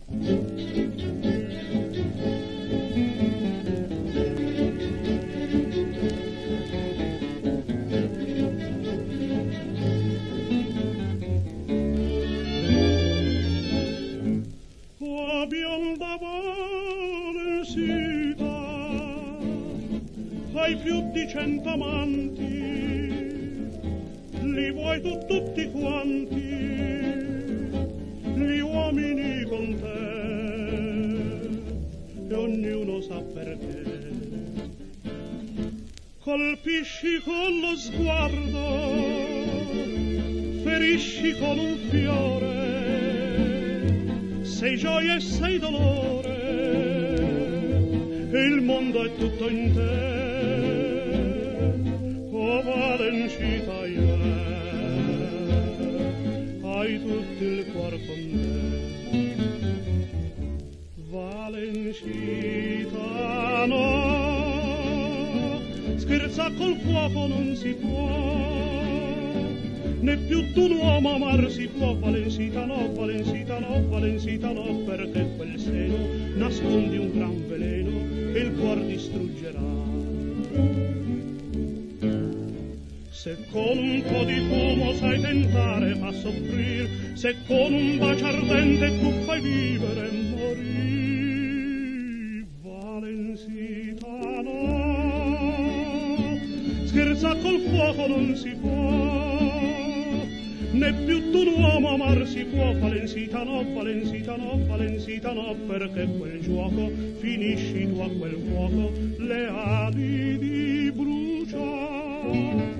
Bionda Valensita, hai più di 100 amanti, li vuoi tu tutti quanti, gli uomini con te, e ognuno sa perché. Colpisci con lo sguardo, ferisci con un fiore, sei gioia e sei dolore, e il mondo è tutto in te. Oh Valensita, hai tutto il cuore con te. Valensita, no, scherza col fuoco non si può, né più d'un uomo amar si può. Valensita no, Valensita no, Valensita no, perché quel seno nascondi un gran veleno e il cuor distruggerà. Se con un po' di fumo sai tentare fa soffrir, se con un bacio ardente tu fai vivere e morire. Valensita no, scherza col fuoco non si può, né più d'un uomo amar si può. Valensita no, Valensita no, Valensita no, perché quel gioco finisci tu a quel fuoco, le ali di brucia.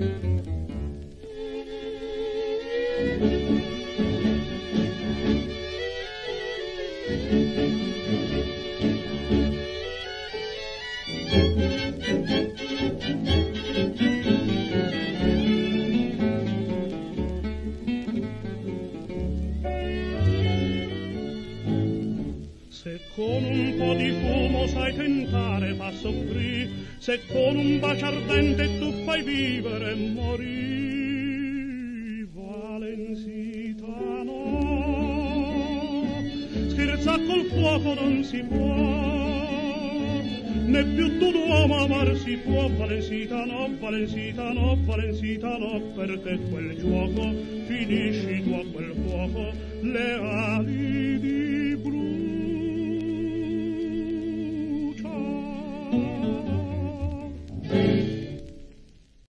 Se con un po' di fumo sai tentare fa soffrire, se con un bacio ardente tu fai vivere e morire. Valensita no, scherza col fuoco non si può, né più d'un uomo amar si può. Valensita no, Valensita no, Valensita no, perché quel gioco finisci tu a quel fuoco, le ali di brucia.